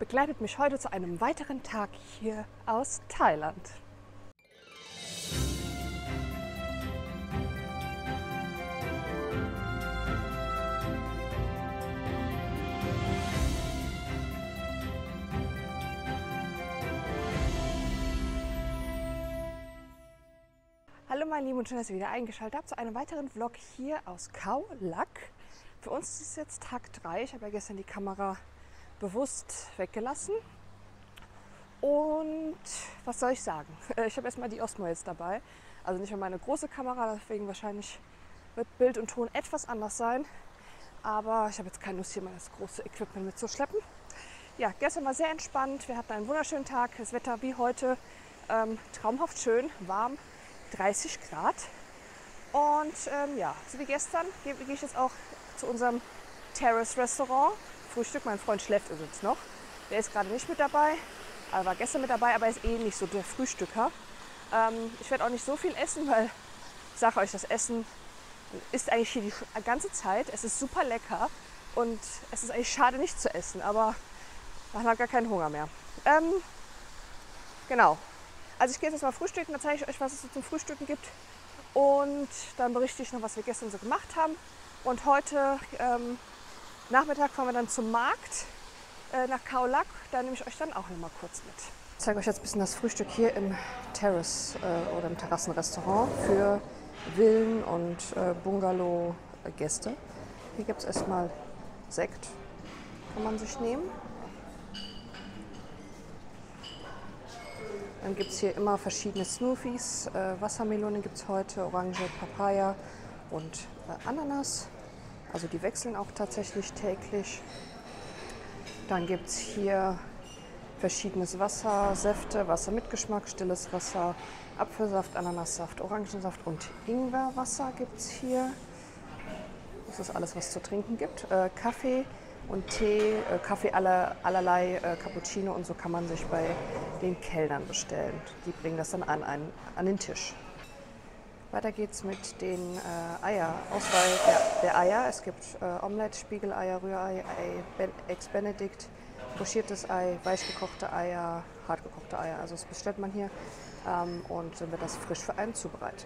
begleitet mich heute zu einem weiteren Tag hier aus Thailand. Hallo meine Lieben und schön, dass ihr wieder eingeschaltet habt zu einem weiteren Vlog hier aus Khao Lak. Für uns ist es jetzt Tag 3. Ich habe ja gestern die Kamera bewusst weggelassen. Und was soll ich sagen? Ich habe erstmal die Osmo jetzt dabei. Also nicht mehr meine große Kamera, deswegen wahrscheinlich wird Bild und Ton etwas anders sein. Aber ich habe jetzt keine Lust, hier mal das große Equipment mitzuschleppen. Ja, gestern war sehr entspannt. Wir hatten einen wunderschönen Tag. Das Wetter wie heute traumhaft schön, warm. 30 Grad. Und ja, so wie gestern gehe ich jetzt auch zu unserem Terrace-Restaurant. Frühstück, mein Freund schläft übrigens noch. Der ist gerade nicht mit dabei, er war gestern mit dabei, aber er ist eh nicht so der Frühstücker. Ich werde auch nicht so viel essen, weil ich sage euch, das Essen ist eigentlich hier die ganze Zeit. Es ist super lecker und es ist eigentlich schade nicht zu essen, aber man hat gar keinen Hunger mehr. Genau. Also ich gehe jetzt mal frühstücken, dann zeige ich euch, was es so zum Frühstücken gibt. Und dann berichte ich noch, was wir gestern so gemacht haben. Und heute Nachmittag fahren wir dann zum Markt nach Khao Lak. Da nehme ich euch dann auch noch mal kurz mit. Ich zeige euch jetzt ein bisschen das Frühstück hier im Terrace oder im Terrassenrestaurant für Villen- und Bungalow-Gäste. Hier gibt es erstmal Sekt, kann man sich nehmen. Dann gibt es hier immer verschiedene Smoothies. Wassermelone gibt es heute, Orange, Papaya und Ananas. Also die wechseln auch tatsächlich täglich. Dann gibt es hier verschiedenes Wasser, Säfte, Wasser mit Geschmack, stilles Wasser, Apfelsaft, Ananassaft, Orangensaft und Ingwerwasser gibt es hier. Das ist alles, was es zu trinken gibt. Kaffee und Tee, Kaffee allerlei, Cappuccino und so kann man sich bei den Kellnern bestellen. Die bringen das dann an den Tisch. Weiter geht's mit den Auswahl der Eier. Es gibt Omelette, Spiegeleier, Rührei, Eggs Benedict, pochiertes Ei, weichgekochte Eier, hartgekochte Eier. Also das bestellt man hier und dann wird das frisch für einen zubereitet.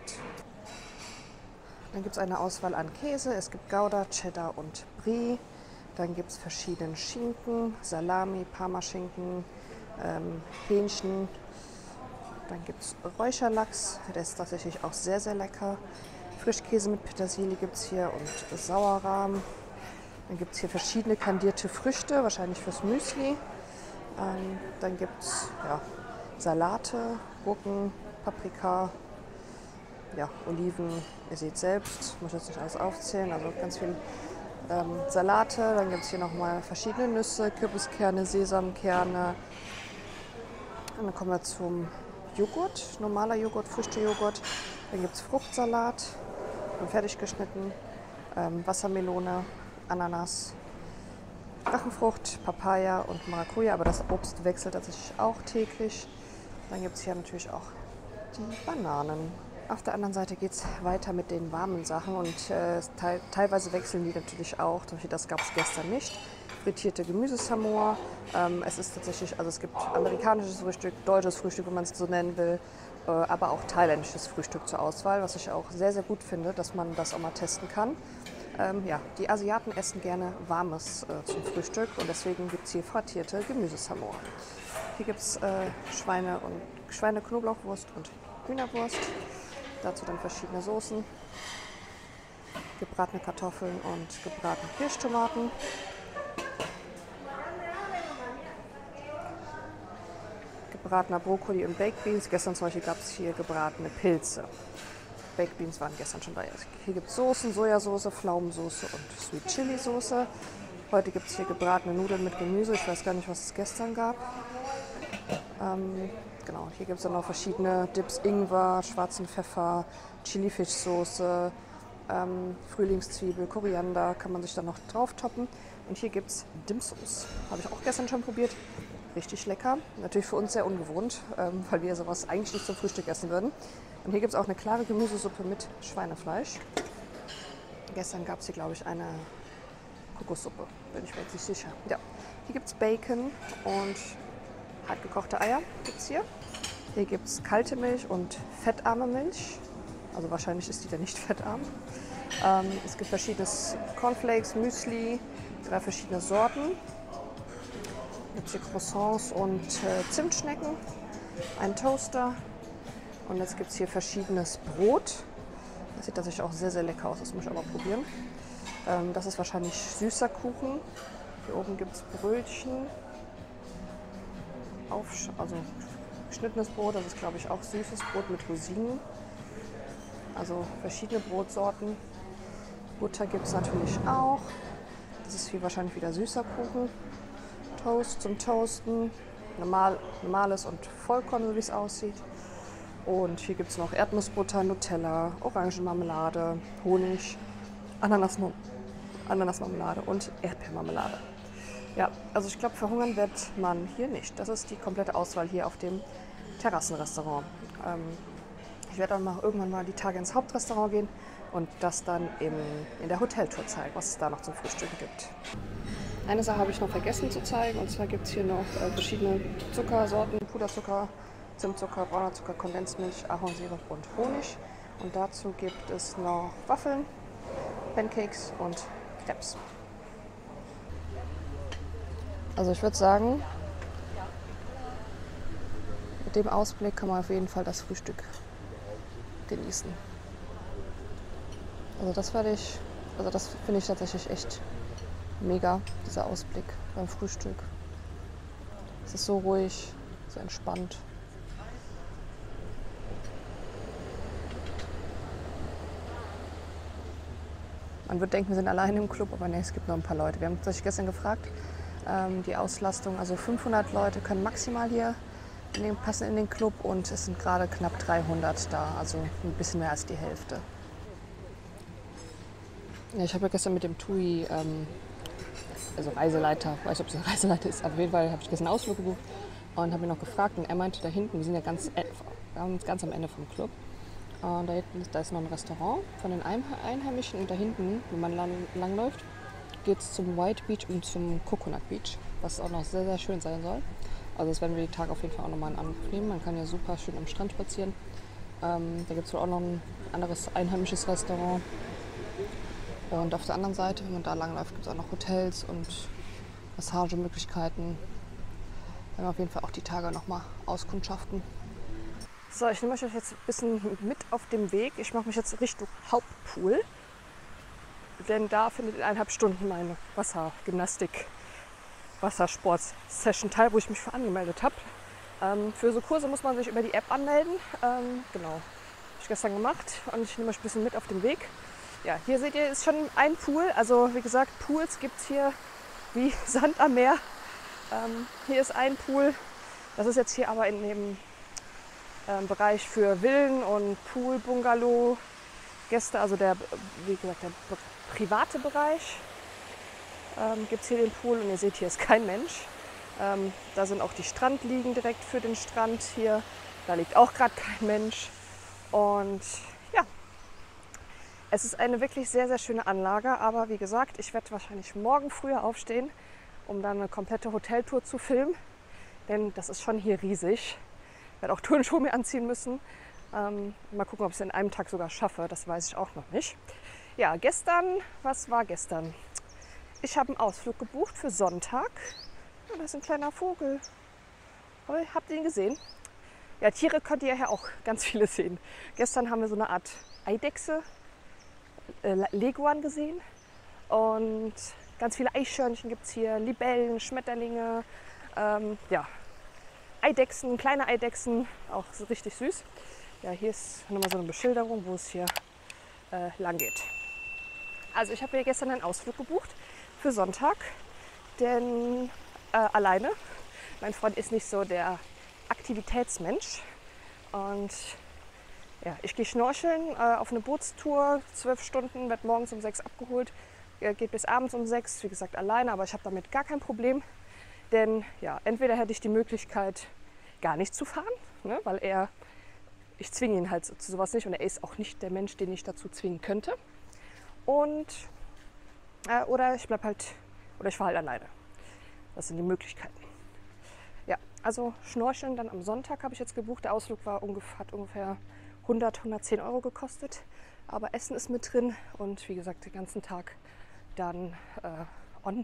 Dann gibt es eine Auswahl an Käse. Es gibt Gouda, Cheddar und Brie. Dann gibt es verschiedene Schinken, Salami, Parmaschinken, Hähnchen. Dann gibt es Räucherlachs, der ist tatsächlich auch sehr, sehr lecker. Frischkäse mit Petersilie gibt es hier und Sauerrahm. Dann gibt es hier verschiedene kandierte Früchte, wahrscheinlich fürs Müsli. Dann gibt es Salate, Gurken, Paprika, Oliven, ihr seht selbst, ich muss jetzt nicht alles aufzählen, also ganz viel Salate. Dann gibt es hier nochmal verschiedene Nüsse, Kürbiskerne, Sesamkerne. Und dann kommen wir zum Joghurt, normaler Joghurt, Früchtejoghurt. Dann gibt es Fruchtsalat, fertig geschnitten, Wassermelone, Ananas, Drachenfrucht, Papaya und Maracuja, aber das Obst wechselt tatsächlich auch täglich. Dann gibt es hier natürlich auch die Bananen. Auf der anderen Seite geht es weiter mit den warmen Sachen und teilweise wechseln die natürlich auch. Das gab es gestern nicht. Frittierte Gemüsesamoa. Es ist tatsächlich, also es gibt amerikanisches Frühstück, deutsches Frühstück, wenn man es so nennen will, aber auch thailändisches Frühstück zur Auswahl, was ich auch sehr, sehr gut finde, dass man das auch mal testen kann. Die Asiaten essen gerne Warmes zum Frühstück und deswegen gibt es hier frittierte Gemüsesamoa. Hier gibt es Schweine-Knoblauchwurst und Hühnerwurst. Dazu dann verschiedene Soßen, gebratene Kartoffeln und gebratene Kirschtomaten. Gebratener Brokkoli und Baked Beans. Gestern zum Beispiel gab es hier gebratene Pilze. Baked Beans waren gestern schon da. Hier gibt es Soßen, Sojasauce, Pflaumensoße und Sweet Chili Soße. Heute gibt es hier gebratene Nudeln mit Gemüse. Ich weiß gar nicht, was es gestern gab. Genau, hier gibt es dann noch verschiedene Dips, Ingwer, schwarzen Pfeffer, Chili-Fischsoße, Frühlingszwiebel, Koriander, kann man sich dann noch drauf toppen. Und hier gibt es Dim-Sums. Habe ich auch gestern schon probiert. Richtig lecker. Natürlich für uns sehr ungewohnt, weil wir sowas eigentlich nicht zum Frühstück essen würden. Und hier gibt es auch eine klare Gemüsesuppe mit Schweinefleisch. Gestern gab es hier, glaube ich, eine Kokossuppe, bin ich mir jetzt nicht sicher. Ja, Hier gibt es Bacon und hart gekochte Eier gibt's hier. Hier gibt es kalte Milch und fettarme Milch. Also wahrscheinlich ist die dann nicht fettarm. Es gibt verschiedenes Cornflakes, Müsli, 3 verschiedene Sorten. Hier gibt es hier Croissants und Zimtschnecken, einen Toaster. Und jetzt gibt es hier verschiedenes Brot. Das sieht tatsächlich auch sehr, sehr lecker aus. Das muss ich aber probieren. Das ist wahrscheinlich süßer Kuchen. Hier oben gibt es Brötchen. Also geschnittenes Brot. Das ist, glaube ich, auch süßes Brot mit Rosinen. Also verschiedene Brotsorten. Butter gibt es natürlich auch. Das ist hier wahrscheinlich wieder süßer Kuchen. Toast zum Toasten. Normales und Vollkorn, so wie es aussieht. Und hier gibt es noch Erdnussbutter, Nutella, Orangenmarmelade, Honig, Ananasmarmelade und Erdbeermarmelade. Ja, also ich glaube, verhungern wird man hier nicht. Das ist die komplette Auswahl hier auf dem Terrassenrestaurant. Ich werde dann irgendwann mal die Tage ins Hauptrestaurant gehen und das dann in der Hoteltour zeigen, was es da noch zum Frühstück gibt. Eine Sache habe ich noch vergessen zu zeigen, und zwar gibt es hier noch verschiedene Zuckersorten, Puderzucker, Zimtzucker, brauner Zucker, Kondensmilch, Ahornsirup und Honig. Und dazu gibt es noch Waffeln, Pancakes und Crepes. Also ich würde sagen, mit dem Ausblick kann man auf jeden Fall das Frühstück genießen. Also das finde ich tatsächlich echt mega, dieser Ausblick beim Frühstück. Es ist so ruhig, so entspannt. Man würde denken, wir sind alleine im Club, aber nee, es gibt noch ein paar Leute. Wir haben tatsächlich gestern gefragt, die Auslastung, also 500 Leute können maximal hier passen in den Club, und es sind gerade knapp 300 da, also ein bisschen mehr als die Hälfte. Ja, ich habe ja gestern mit dem TUI, also Reiseleiter, ich weiß nicht, ob es ein Reiseleiter ist, aber auf jeden Fall habe ich gestern einen Ausflug gebucht und habe ihn noch gefragt, und er meinte, da hinten, wir sind ja ganz am Ende vom Club. Und da ist noch ein Restaurant von den Einheimischen, und da hinten, wenn man langläuft, geht es zum White Beach und zum Coconut Beach, was auch noch sehr, sehr schön sein soll. Also das werden wir die Tage auf jeden Fall auch nochmal in Angriff nehmen. Man kann ja super schön am Strand spazieren. Da gibt es auch noch ein anderes einheimisches Restaurant. Und auf der anderen Seite, wenn man da langläuft, gibt es auch noch Hotels und Massagemöglichkeiten. Wir werden auf jeden Fall auch die Tage nochmal auskundschaften. So, ich nehme euch jetzt ein bisschen mit auf dem Weg. Ich mache mich jetzt Richtung Hauptpool, denn da findet in 1,5 Stunden meine Wassersport-Session teil, wo ich mich für angemeldet habe. Für so Kurse muss man sich über die App anmelden. Genau, habe ich gestern gemacht, und ich nehme euch ein bisschen mit auf den Weg. Ja, hier seht ihr, ist schon ein Pool. Also wie gesagt, Pools gibt es hier wie Sand am Meer. Hier ist ein Pool. Das ist jetzt hier aber in dem Bereich für Villen und Pool, Bungalow, Gäste, also wie gesagt, der private Bereich. Gibt es hier den Pool, und ihr seht, hier ist kein Mensch. Da sind auch die Strandliegen direkt für den Strand hier. Da liegt auch gerade kein Mensch. Und ja, es ist eine wirklich sehr, sehr schöne Anlage. Aber wie gesagt, ich werde wahrscheinlich morgen früher aufstehen, um dann eine komplette Hoteltour zu filmen. Denn das ist schon hier riesig. Ich werde auch Turnschuhe mir anziehen müssen. Mal gucken, ob ich es in einem Tag sogar schaffe. Das weiß ich auch noch nicht. Ja, was war gestern? Ich habe einen Ausflug gebucht für Sonntag. Ja, da ist ein kleiner Vogel. Aber habt ihr ihn gesehen? Ja, Tiere könnt ihr ja auch ganz viele sehen. Gestern haben wir so eine Art Eidechse, Leguan gesehen. Und ganz viele Eichhörnchen gibt es hier, Libellen, Schmetterlinge, ja, Eidechsen, kleine Eidechsen, auch so richtig süß. Ja, hier ist nochmal so eine Beschilderung, wo es hier lang geht. Also ich habe hier gestern einen Ausflug gebucht für Sonntag, denn alleine. Mein Freund ist nicht so der Aktivitätsmensch. Und ja, ich gehe schnorcheln auf eine Bootstour, 12 Stunden, werde morgens um 6 abgeholt, geht bis abends um 6, wie gesagt alleine, aber ich habe damit gar kein Problem. Denn ja, entweder hätte ich die Möglichkeit, gar nicht zu fahren, ne, weil ich zwinge ihn halt zu sowas nicht, und er ist auch nicht der Mensch, den ich dazu zwingen könnte. Oder ich fahre halt alleine. Das sind die Möglichkeiten. Ja, also Schnorcheln dann am Sonntag habe ich jetzt gebucht. Der Ausflug hat ungefähr 110 Euro gekostet. Aber Essen ist mit drin und wie gesagt, den ganzen Tag dann on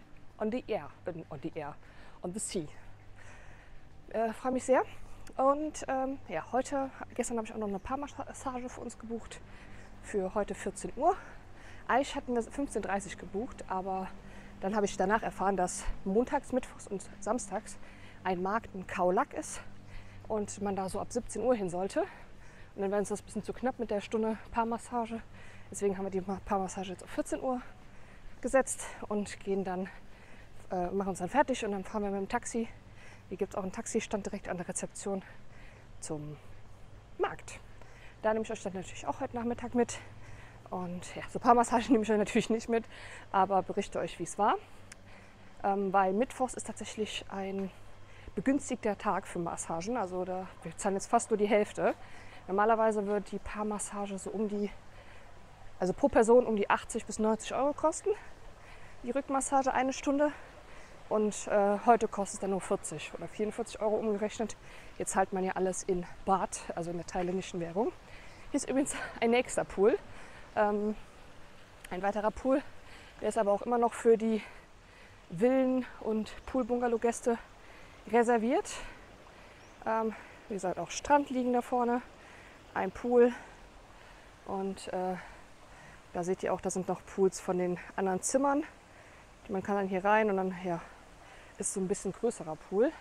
the sea. Freue mich sehr. Und ja, gestern habe ich auch noch eine Paarmassage für uns gebucht für heute 14 Uhr. Eigentlich hatten wir 15:30 Uhr gebucht, aber dann habe ich danach erfahren, dass montags, mittwochs und samstags ein Markt in Khao Lak ist und man da so ab 17 Uhr hin sollte. Und dann wäre uns das ein bisschen zu knapp mit der Stunde Paarmassage. Deswegen haben wir die Paarmassage jetzt auf 14 Uhr gesetzt und machen uns dann fertig und dann fahren wir mit dem Taxi. Hier gibt es auch einen Taxistand direkt an der Rezeption zum Markt. Da nehme ich euch dann natürlich auch heute Nachmittag mit. Und ja, so Paarmassage nehme ich euch natürlich nicht mit, aber berichte euch, wie es war. Weil Mittwochs ist tatsächlich ein begünstigter Tag für Massagen. Also wir zahlen jetzt fast nur die Hälfte. Normalerweise wird die Paarmassage so also pro Person um die 80 bis 90 Euro kosten. Die Rückmassage 1 Stunde. Und heute kostet es dann nur 40 oder 44 Euro umgerechnet. Jetzt zahlt man ja alles in Baht, also in der thailändischen Währung. Hier ist übrigens ein nächster Pool. Ein weiterer Pool. Der ist aber auch immer noch für die Villen- und Pool-Bungalow-Gäste reserviert. Wie gesagt, auch Strand liegen da vorne. Ein Pool. Und da seht ihr auch, da sind noch Pools von den anderen Zimmern. Man kann dann hier rein und dann ja, ist so ein bisschen größerer Pool.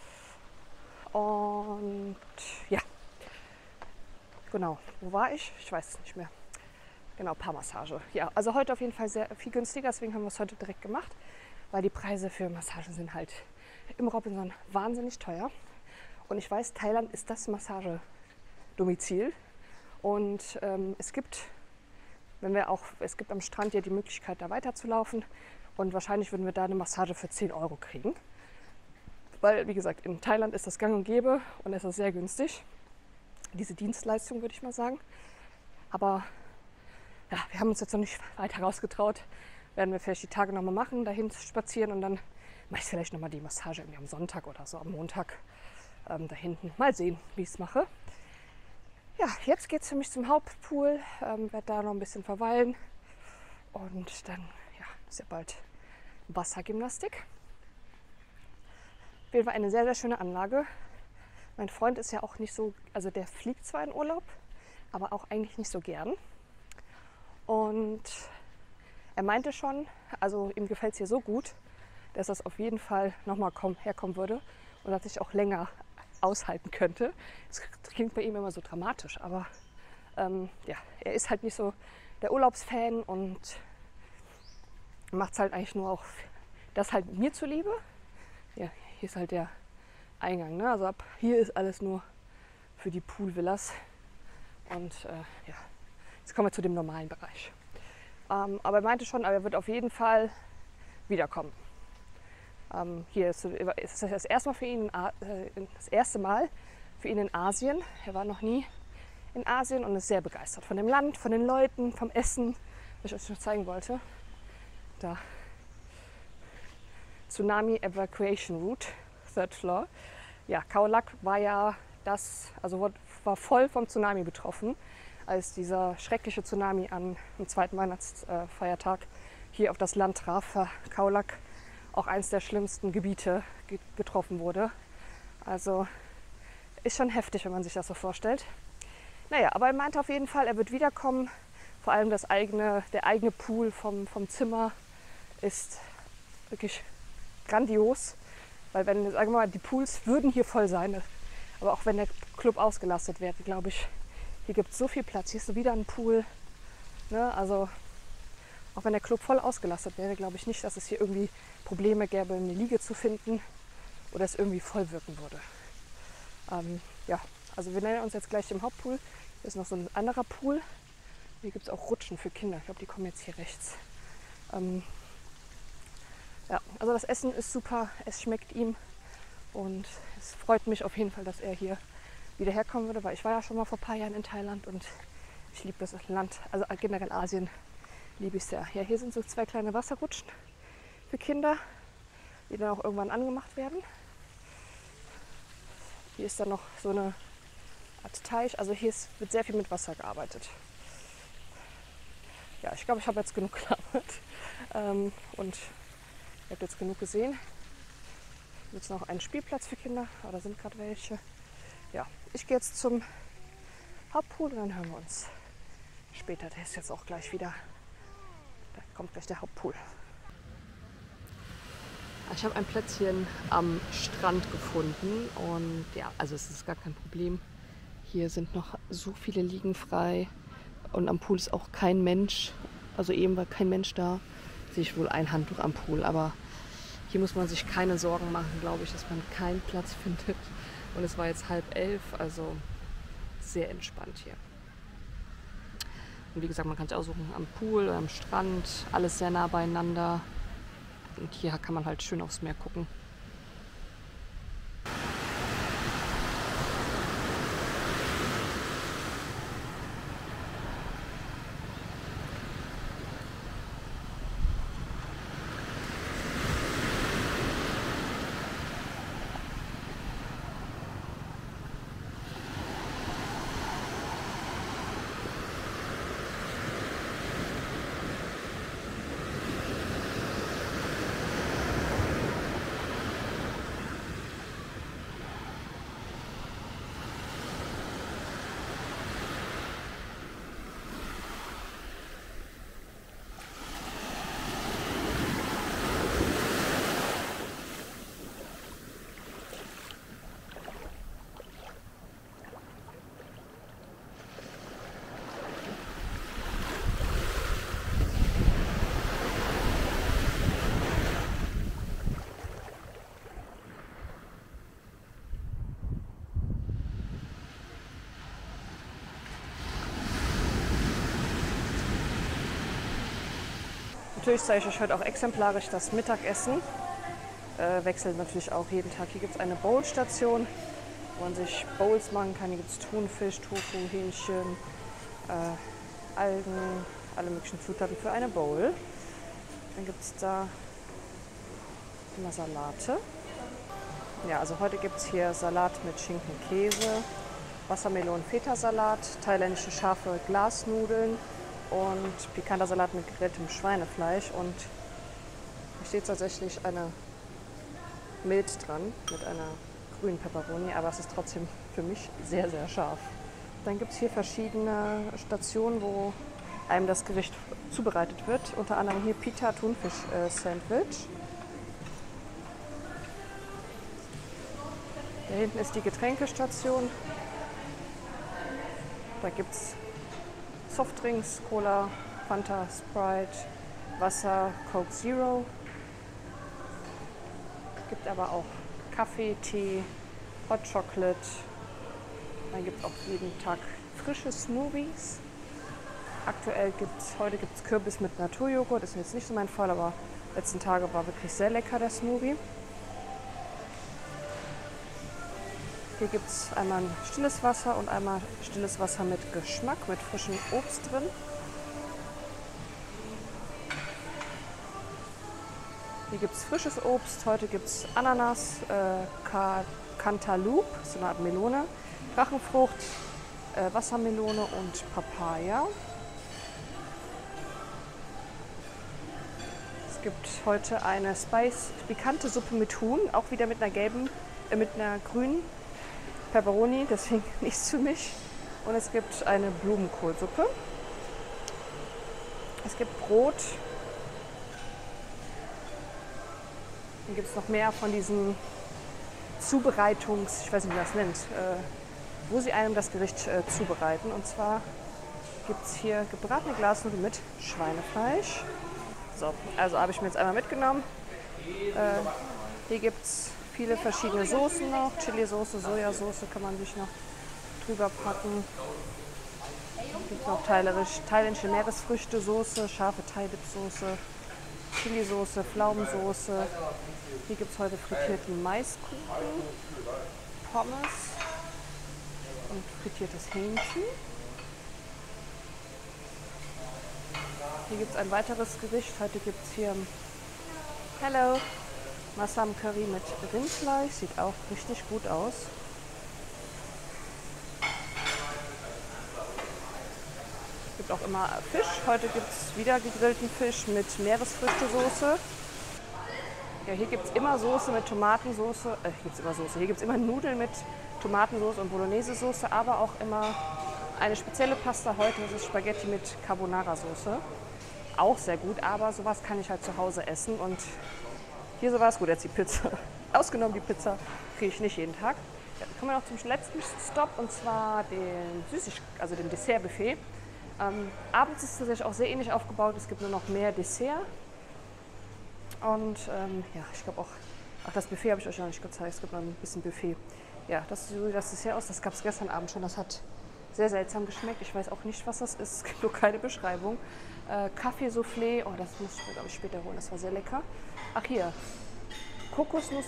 Und ja, genau, wo war ich? Ich weiß es nicht mehr. Genau, Paarmassage. Ja, also heute auf jeden Fall sehr viel günstiger, deswegen haben wir es heute direkt gemacht, weil die Preise für Massagen sind halt im Robinson wahnsinnig teuer. Und ich weiß, Thailand ist das Massagedomizil. Und es gibt am Strand ja die Möglichkeit, da weiterzulaufen. Und wahrscheinlich würden wir da eine Massage für 10 Euro kriegen. Weil, wie gesagt, in Thailand ist das gang und gäbe und es ist sehr günstig. Diese Dienstleistung, würde ich mal sagen. Aber ja, wir haben uns jetzt noch nicht weiter rausgetraut. Werden wir vielleicht die Tage nochmal machen, dahin spazieren und dann mache ich vielleicht nochmal die Massage irgendwie am Sonntag oder so am Montag da hinten. Mal sehen, wie ich es mache. Ja, jetzt geht es für mich zum Hauptpool. Werde da noch ein bisschen verweilen und dann ist ja bald Wassergymnastik. Auf jeden Fall eine sehr, sehr schöne Anlage. Mein Freund ist ja auch nicht so, also der fliegt zwar in Urlaub, aber auch eigentlich nicht so gern. Und er meinte schon, also ihm gefällt es hier so gut, dass das auf jeden Fall nochmal herkommen würde und dass ich auch länger aushalten könnte. Das klingt bei ihm immer so dramatisch, aber ja, er ist halt nicht so der Urlaubsfan und macht es halt eigentlich nur auch das halt mir zuliebe. Ja, hier ist halt der Eingang. Ne? Also ab hier ist alles nur für die Poolvillas. Und ja, jetzt kommen wir zu dem normalen Bereich. Aber er meinte schon, er wird auf jeden Fall wiederkommen. Hier ist das erste Mal für ihn, das erste Mal für ihn in Asien. Er war noch nie in Asien und ist sehr begeistert von dem Land, von den Leuten, vom Essen, was ich euch noch zeigen wollte. Da. Tsunami Evacuation Route, Third Floor. Ja, Khao Lak war war voll vom Tsunami betroffen, als dieser schreckliche Tsunami am zweiten Weihnachtsfeiertag hier auf das Land traf. Khao Lak auch eines der schlimmsten Gebiete getroffen wurde. Also ist schon heftig, wenn man sich das so vorstellt. Naja, aber er meinte auf jeden Fall, er wird wiederkommen. Vor allem der eigene Pool vom Zimmer ist wirklich grandios, weil sagen wir mal, die Pools würden hier voll sein, aber auch wenn der Club ausgelastet wäre, glaube ich, hier gibt es so viel Platz, hier ist so wieder ein Pool, ne? Also auch wenn der Club voll ausgelastet wäre, glaube ich nicht, dass es hier irgendwie Probleme gäbe, eine Liege zu finden oder es irgendwie voll wirken würde. Ja, also wir nähern uns jetzt gleich dem Hauptpool. Hier ist noch so ein anderer Pool. Hier gibt es auch Rutschen für Kinder. Ich glaube, die kommen jetzt hier rechts. Ja, also das Essen ist super, es schmeckt ihm und es freut mich auf jeden Fall, dass er hier wieder herkommen würde, weil ich war ja schon mal vor ein paar Jahren in Thailand und ich liebe das Land, also generell Asien liebe ich sehr. Ja, hier sind so 2 kleine Wasserrutschen für Kinder die dann auch irgendwann angemacht werden. Hier ist dann noch so eine Art Teich. Also hier wird sehr viel mit Wasser gearbeitet. Ja, ich glaube, ich habe jetzt genug gelabert. Und ihr habt jetzt genug gesehen. Hier gibt es noch einen Spielplatz für Kinder. Da sind gerade welche. Ja, ich gehe jetzt zum Hauptpool und dann hören wir uns später. Der ist jetzt auch gleich wieder. Da kommt gleich der Hauptpool. Ich habe ein Plätzchen am Strand gefunden und ja, also es ist gar kein Problem. Hier sind noch so viele Liegen frei und am Pool ist auch kein Mensch. Also eben war kein Mensch da. Sehe ich wohl ein Handtuch am Pool, aber hier muss man sich keine Sorgen machen, glaube ich, dass man keinen Platz findet. Und es war jetzt 10:30, also sehr entspannt hier. Und wie gesagt, man kann sich aussuchen am Pool, am Strand, alles sehr nah beieinander. Und hier kann man halt schön aufs Meer gucken. Natürlich zeige ich euch heute auch exemplarisch das Mittagessen. Wechselt natürlich auch jeden Tag. Hier gibt es eine Bowl-Station, wo man sich Bowls machen kann. Hier gibt es Thunfisch, Tofu, Hähnchen, Algen, alle möglichen Zutaten für eine Bowl. Dann gibt es da immer Salate. Ja, also heute gibt es hier Salat mit Schinken, Käse, Wassermelonen-Feta-Salat, thailändische scharfe Glasnudeln und pikanter Salat mit gegrilltem Schweinefleisch. Und hier steht tatsächlich eine Milch dran mit einer grünen Peperoni, aber es ist trotzdem für mich sehr, sehr scharf. Dann gibt es hier verschiedene Stationen, wo einem das Gericht zubereitet wird. Unter anderem hier Pita Thunfisch Sandwich. Da hinten ist die Getränkestation. Da gibt es Softdrinks, Cola, Fanta, Sprite, Wasser, Coke Zero. Es gibt aber auch Kaffee, Tee, Hot Chocolate. Dann gibt es auch jeden Tag frische Smoothies. Heute gibt es Kürbis mit Naturjoghurt. Das ist jetzt nicht so mein Fall, aber letzten Tage war wirklich sehr lecker der Smoothie. Hier gibt es einmal ein stilles Wasser und einmal stilles Wasser mit Geschmack, mit frischem Obst drin. Hier gibt es frisches Obst. Heute gibt es Ananas, Cantaloupe, so eine Art Melone, Drachenfrucht, Wassermelone und Papaya. Es gibt heute eine pikante Suppe mit Huhn, auch wieder mit einer grünen Peperoni, deswegen nichts für mich. Und es gibt eine Blumenkohlsuppe. Es gibt Brot. Dann gibt es noch mehr von diesen ich weiß nicht, wie man das nennt, wo sie einem das Gericht zubereiten. Und zwar gibt es hier gebratene Glasnudeln mit Schweinefleisch. So, also habe ich mir jetzt einmal mitgenommen. Hier gibt es viele verschiedene Soßen noch. Chili-Soße, Sojasauce kann man sich noch drüber packen. Es gibt noch thailändische Meeresfrüchte-Soße, scharfe Thai-Dip-Soße, Chili-Soße, Pflaumensoße. Hier gibt es heute frittierten Maiskuchen, Pommes und frittiertes Hähnchen. Hier gibt es ein weiteres Gericht. Heute gibt es hier Masam Curry mit Rindfleisch, sieht auch richtig gut aus. Es gibt auch immer Fisch. Heute gibt es wieder gegrillten Fisch mit Meeresfrüchtesoße. Ja, hier gibt es immer Soße mit Tomatensoße. Hier gibt es immer Nudeln mit Tomatensoße und Bolognese-Soße, aber auch immer eine spezielle Pasta. Heute ist es Spaghetti mit Carbonara-Soße. Auch sehr gut, aber sowas kann ich halt zu Hause essen. Und hier sowas, gut, jetzt die Pizza. Ausgenommen die Pizza kriege ich nicht jeden Tag. Ja, dann kommen wir noch zum letzten Stop, und zwar den Dessertbuffet. Abends ist es tatsächlich auch sehr ähnlich aufgebaut. Es gibt nur noch mehr Dessert. Und ja, ich glaube auch, das Buffet habe ich euch noch nicht gezeigt. Es gibt noch ein bisschen Buffet. Ja, das sieht so das Dessert aus. Das gab es gestern Abend schon. Das hat sehr seltsam geschmeckt. Ich weiß auch nicht, was das ist. Es gibt nur keine Beschreibung. Kaffeesoufflé. Oh, das muss ich, glaube ich, später holen. Das war sehr lecker. Ach, hier. Kokosnuss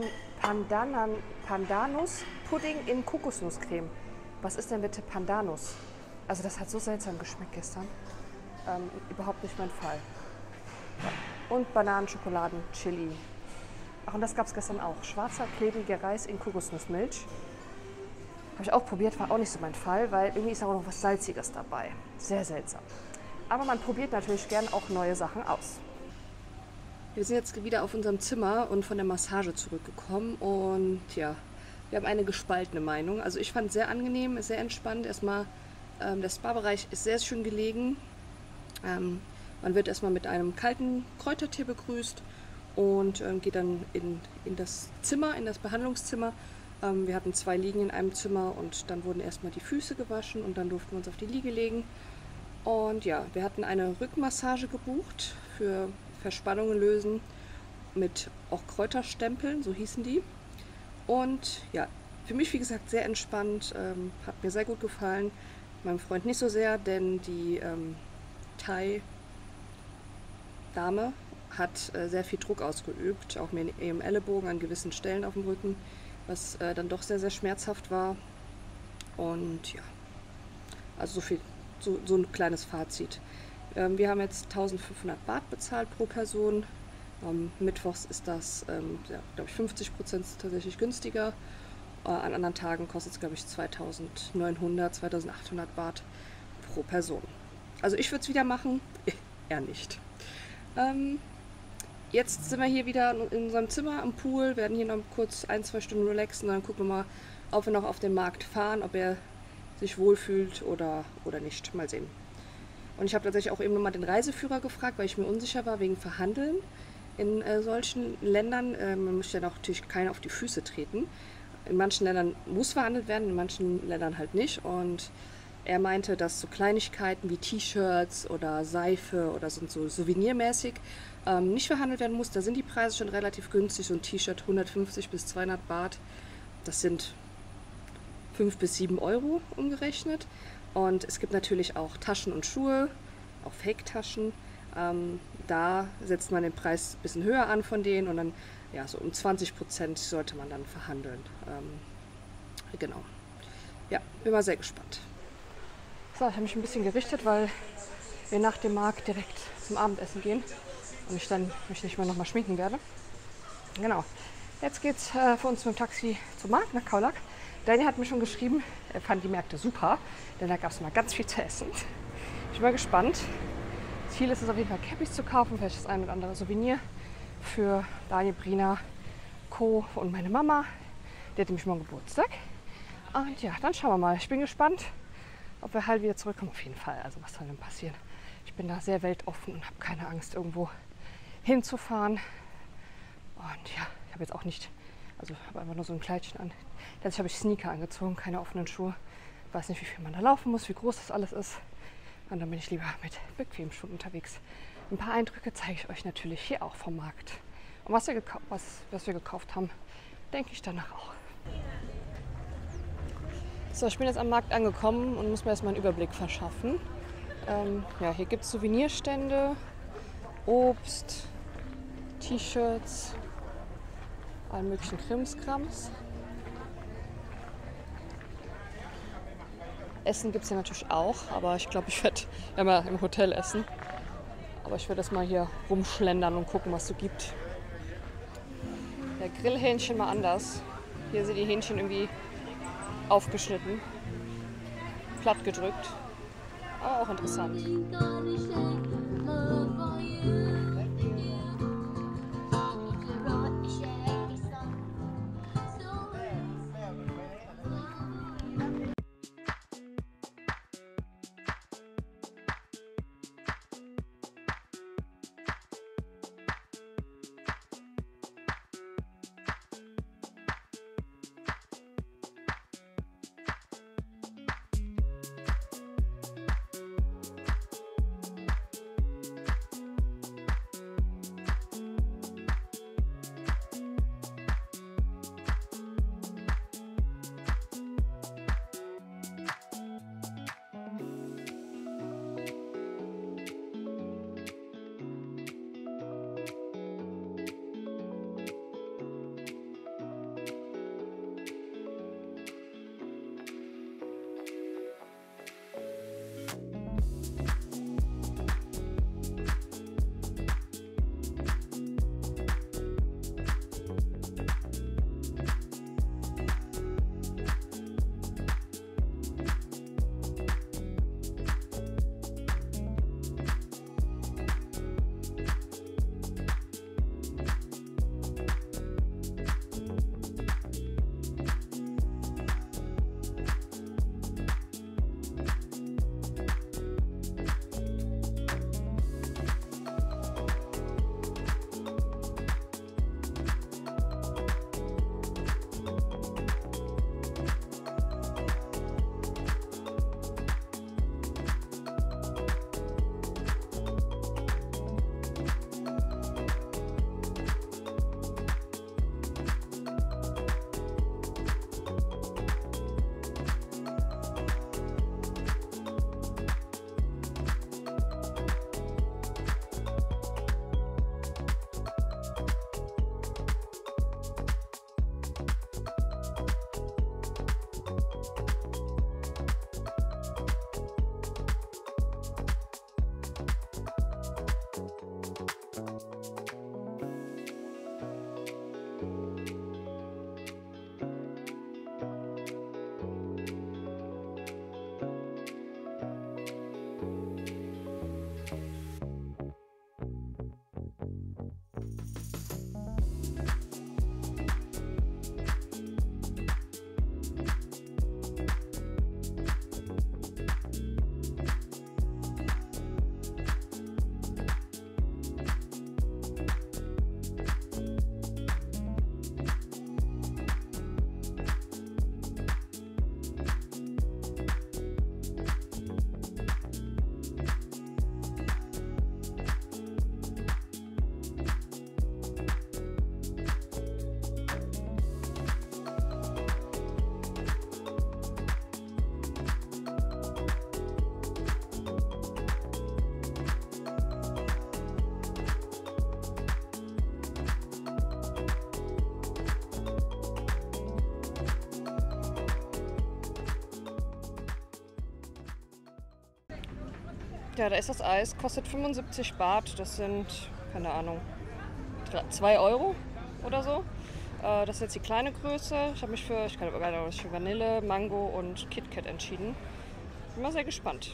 Pandanus Pudding in Kokosnusscreme. Was ist denn bitte Pandanus? Also das hat so seltsam geschmeckt gestern. Überhaupt nicht mein Fall. Ja. Und Bananenschokoladen-Chili. Ach, und das gab es gestern auch. Schwarzer, klebriger Reis in Kokosnussmilch. Habe ich auch probiert, war auch nicht so mein Fall, weil irgendwie ist auch noch was Salziges dabei. Sehr seltsam. Aber man probiert natürlich gern auch neue Sachen aus. Wir sind jetzt wieder auf unserem Zimmer und von der Massage zurückgekommen. Und ja, wir haben eine gespaltene Meinung. Also ich fand es sehr angenehm, sehr entspannt. Erstmal, der Spa-Bereich ist sehr schön gelegen. Man wird erstmal mit einem kalten Kräutertee begrüßt und geht dann in das Zimmer, in das Behandlungszimmer. Wir hatten 2 Liegen in einem Zimmer und dann wurden erstmal die Füße gewaschen und dann durften wir uns auf die Liege legen. Und ja, wir hatten eine Rückenmassage gebucht für Verspannungen lösen mit auch Kräuterstempeln, so hießen die. Und ja, für mich wie gesagt sehr entspannt, hat mir sehr gut gefallen. Meinem Freund nicht so sehr, denn die Thai-Dame hat sehr viel Druck ausgeübt, auch mir im Ellenbogen an gewissen Stellen auf dem Rücken, was dann doch sehr, sehr schmerzhaft war. Und ja, also so ein kleines Fazit. Wir haben jetzt 1500 Baht bezahlt pro Person. Mittwochs ist das, ja, glaube ich, 50% tatsächlich günstiger. An anderen Tagen kostet es, glaube ich, 2900, 2800 Baht pro Person. Also ich würde es wieder machen, er nicht. Jetzt sind wir hier wieder in unserem Zimmer am Pool, werden hier noch kurz 1-2 Stunden relaxen, dann gucken wir mal, ob wir noch auf den Markt fahren, ob er sich wohlfühlt oder nicht. Mal sehen. Und ich habe tatsächlich auch eben nochmal den Reiseführer gefragt, weil ich mir unsicher war wegen Verhandeln in solchen Ländern. Man muss ja natürlich keiner auf die Füße treten. In manchen Ländern muss verhandelt werden, in manchen Ländern halt nicht. Und er meinte, dass so Kleinigkeiten wie T-Shirts oder Seife oder so souvenirmäßig nicht verhandelt werden muss. Da sind die Preise schon relativ günstig. So ein T-Shirt 150 bis 200 Baht, das sind 5 bis 7 Euro umgerechnet. Und es gibt natürlich auch Taschen und Schuhe, auch Fake-Taschen. Da setzt man den Preis ein bisschen höher an von denen und dann ja, so um 20% sollte man dann verhandeln. Genau. Ja, bin mal sehr gespannt. So, ich habe mich ein bisschen gerichtet, weil wir nach dem Markt direkt zum Abendessen gehen und ich dann mich nicht mehr nochmal schminken werde. Genau. Jetzt geht's für uns mit dem Taxi zum Markt nach Khao Lak. Daniel hat mir schon geschrieben, er fand die Märkte super, denn da gab es mal ganz viel zu essen. Ich bin mal gespannt. Ziel ist es auf jeden Fall, Cappies zu kaufen, vielleicht das ein oder andere Souvenir für Daniel, Brina, Co. und meine Mama. Die hat nämlich morgen Geburtstag. Und ja, dann schauen wir mal. Ich bin gespannt, ob wir halt wieder zurückkommen. Auf jeden Fall. Also was soll denn passieren? Ich bin da sehr weltoffen und habe keine Angst, irgendwo hinzufahren. Und ja, ich habe jetzt auch nicht, also ich habe einfach nur so ein Kleidchen an. Jetzt habe ich Sneaker angezogen, keine offenen Schuhe. Ich weiß nicht, wie viel man da laufen muss, wie groß das alles ist. Und dann bin ich lieber mit bequemen Schuhen unterwegs. Ein paar Eindrücke zeige ich euch natürlich hier auch vom Markt. Und was wir gekauft haben, denke ich danach auch. So, ich bin jetzt am Markt angekommen und muss mir erstmal einen Überblick verschaffen. Ja, hier gibt es Souvenirstände, Obst, T-Shirts, allen möglichen Krimskrams. Essen gibt es ja natürlich auch, aber ich glaube, ich werde ja mal im Hotel essen. Aber ich werde erst mal hier rumschlendern und gucken, was es so gibt. Grillhähnchen mal anders. Hier sind die Hähnchen irgendwie aufgeschnitten, platt gedrückt, aber auch interessant. Ja, da ist das Eis, kostet 75 Baht, das sind, keine Ahnung, 2 Euro oder so. Das ist jetzt die kleine Größe. Ich habe mich für Vanille, Mango und KitKat entschieden. Bin mal sehr gespannt.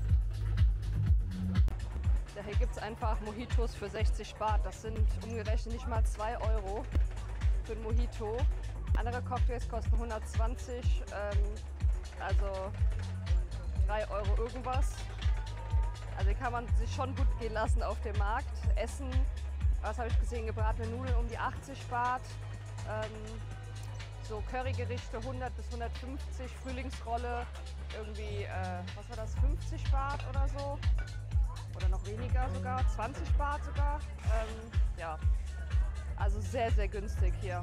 Ja, hier gibt es einfach Mojitos für 60 Baht. Das sind umgerechnet nicht mal 2 Euro für ein Mojito. Andere Cocktails kosten 120, also 3 Euro irgendwas. Also hier kann man sich schon gut gehen lassen auf dem Markt. Essen, was habe ich gesehen, gebratene Nudeln um die 80 Baht. So Currygerichte 100 bis 150, Frühlingsrolle irgendwie, was war das, 50 Baht oder so. Oder noch weniger sogar, 20 Baht sogar. Ja, also sehr, sehr günstig hier.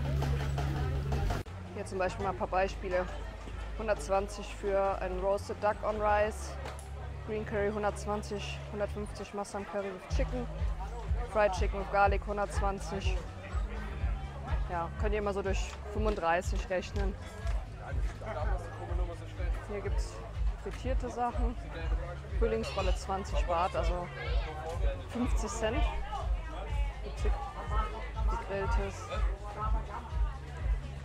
Hier zum Beispiel mal ein paar Beispiele. 120 für einen Roasted Duck on Rice. Green Curry 120, 150 Masam Curry with Chicken, Fried Chicken with Garlic 120. Ja, könnt ihr immer so durch 35 rechnen. Hier gibt es frittierte Sachen. Frühlingsrolle 20 Baht, also 50 Cent. Gegrilltes.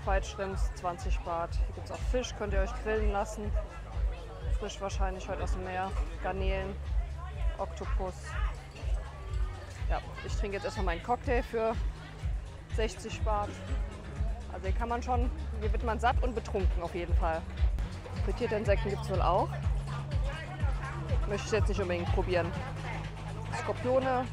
Fried Shrimps 20 Baht. Hier gibt es auch Fisch, könnt ihr euch grillen lassen. Frisch wahrscheinlich heute aus dem Meer. Garnelen, Oktopus. Ja, ich trinke jetzt erstmal meinen Cocktail für 60 Baht. Also hier kann man schon, hier wird man satt und betrunken auf jeden Fall. Frittierte Insekten gibt es wohl auch. Möchte ich jetzt nicht unbedingt probieren. Skorpione.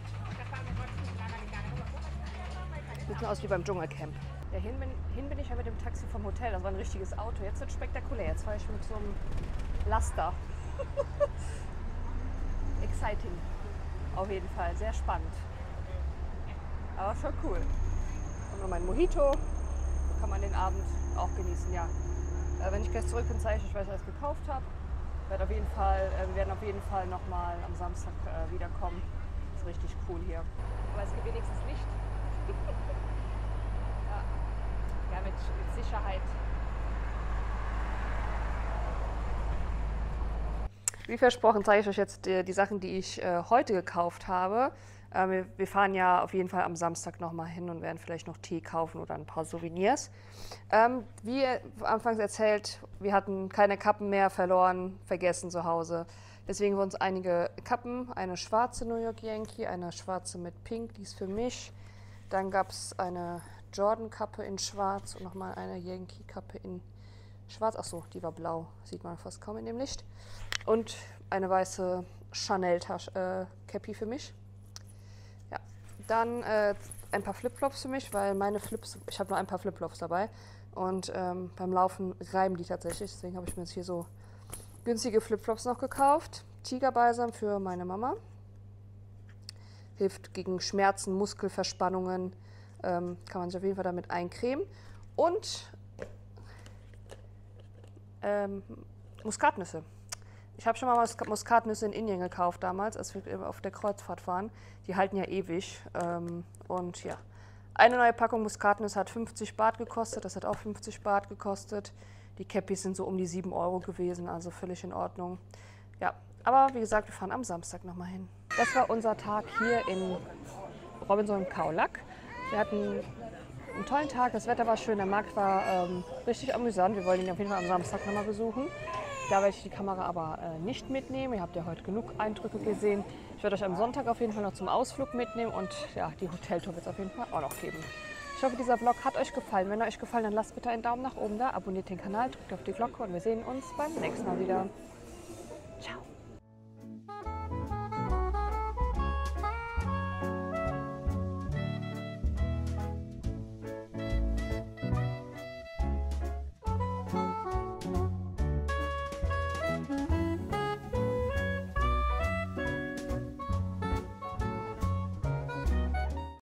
Sieht aus wie beim Dschungelcamp. Ja, hin bin ich ja mit dem Taxi vom Hotel. Das war ein richtiges Auto. Jetzt wird es spektakulär. Jetzt fahre ich mit so einem Laster. Exciting. Auf jeden Fall. Sehr spannend. Aber schon cool. Und noch mein Mojito. So kann man den Abend auch genießen, ja. Wenn ich gleich zurück bin, zeige ich euch, was ich alles gekauft habe. Wir werden auf jeden Fall nochmal am Samstag wiederkommen. Das ist richtig cool hier. Aber es gibt wenigstens Licht. Ja, mit Sicherheit. Wie versprochen zeige ich euch jetzt die Sachen, die ich heute gekauft habe. Wir fahren ja auf jeden Fall am Samstag nochmal hin und werden vielleicht noch Tee kaufen oder ein paar Souvenirs. Wie anfangs erzählt, wir hatten keine Kappen mehr, verloren, vergessen zu Hause. Deswegen wurden uns einige Kappen, eine schwarze New York Yankee, eine schwarze mit Pink, die ist für mich. Dann gab es eine Jordan-Kappe in schwarz und nochmal eine Yankee-Kappe in schwarz. Achso, die war blau, sieht man fast kaum in dem Licht. Und eine weiße Chanel-Cappy für mich. Ja. Dann ein paar Flipflops für mich, weil ich habe nur ein paar Flipflops dabei. Und beim Laufen reiben die tatsächlich. Deswegen habe ich mir jetzt hier so günstige Flipflops noch gekauft. Tigerbalsam für meine Mama. Hilft gegen Schmerzen, Muskelverspannungen. Kann man sich auf jeden Fall damit eincremen. Und Muskatnüsse. Ich habe schon mal Muskatnüsse in Indien gekauft damals, als wir auf der Kreuzfahrt waren. Die halten ja ewig. Und ja, eine neue Packung Muskatnüsse hat 50 Baht gekostet. Das hat auch 50 Baht gekostet. Die Cappies sind so um die 7 Euro gewesen, also völlig in Ordnung. Ja, aber wie gesagt, wir fahren am Samstag nochmal hin. Das war unser Tag hier in Robinson Khao Lak. Wir hatten einen tollen Tag, das Wetter war schön, der Markt war richtig amüsant. Wir wollen ihn auf jeden Fall am Samstag nochmal besuchen. Da werde ich die Kamera aber nicht mitnehmen. Ihr habt ja heute genug Eindrücke gesehen. Ich werde euch am Sonntag auf jeden Fall noch zum Ausflug mitnehmen und ja, die Hoteltour wird es auf jeden Fall auch noch geben. Ich hoffe, dieser Vlog hat euch gefallen. Wenn er euch gefallen hat, dann lasst bitte einen Daumen nach oben da, abonniert den Kanal, drückt auf die Glocke und wir sehen uns beim nächsten Mal wieder. Ciao!